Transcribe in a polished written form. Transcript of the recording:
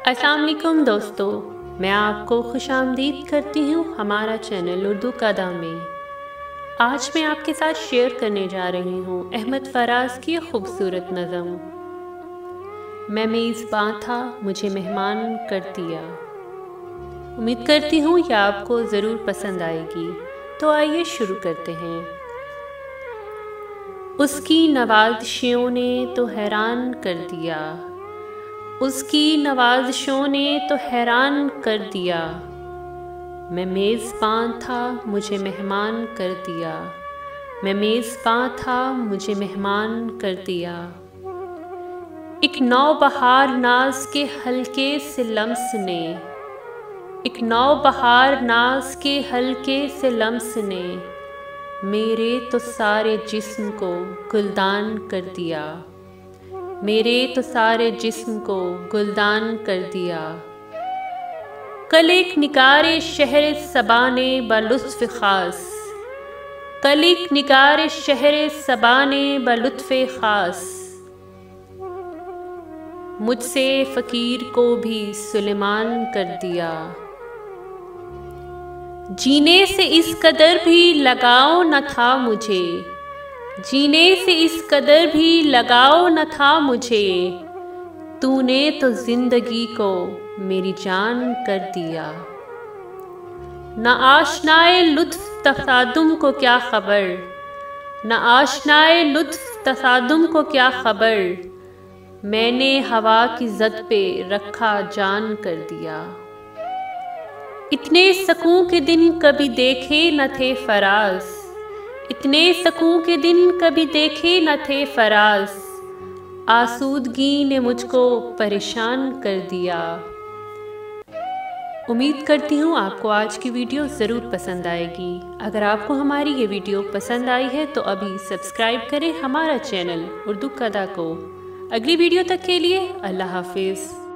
अस्सलाम वालेकुम दोस्तों, मैं आपको खुशामदीद करती हूँ हमारा चैनल उर्दू कदा में। आज मैं आपके साथ शेयर करने जा रही हूँ अहमद फराज की खूबसूरत नज़म। मैं मेज़बां था, मुझे मेहमान कर दिया। उम्मीद करती हूँ यह आपको ज़रूर पसंद आएगी। तो आइए शुरू करते हैं। उसकी नवाज़िशों ने तो हैरान कर दिया, उसकी नवाज़िशों ने तो हैरान कर दिया। मैं मेज़बां था, मुझे मेहमान कर दिया। मैं मेज़बां था, मुझे मेहमान कर दिया। एक नौबहार नाज के हल्के से लम्स ने, एक नौबहार नाज के हल्के से लम्स ने मेरे तो सारे जिस्म को गुलदान कर दिया। मेरे तो सारे जिस्म को गुलदान कर दिया। कल एक निगारे शहर सबा ने बलुत्फ़ ख़ास, कल एक निगारे शहर सबा ने बलुत्फ़ ख़ास मुझसे फ़कीर को भी सुलेमान कर दिया। जीने से इस कदर भी लगाव न था मुझे, जीने से इस कदर भी लगाव न था मुझे, तूने तो जिंदगी को मेरी जान कर दिया। न आशनाए लुत्फ़ तसादुम को क्या खबर, न आशनाए लुत्फ़ तसादुम को क्या खबर, मैंने हवा की ज़द पे रखा जान कर दिया। इतने सकूं के दिन कभी देखे न थे फराज, इतने सकूं के दिन कभी देखे न थे फराज, आसूदगी ने मुझको परेशान कर दिया। उम्मीद करती हूँ आपको आज की वीडियो ज़रूर पसंद आएगी। अगर आपको हमारी ये वीडियो पसंद आई है तो अभी सब्सक्राइब करें हमारा चैनल उर्दू कदा को। अगली वीडियो तक के लिए अल्लाह हाफिज़।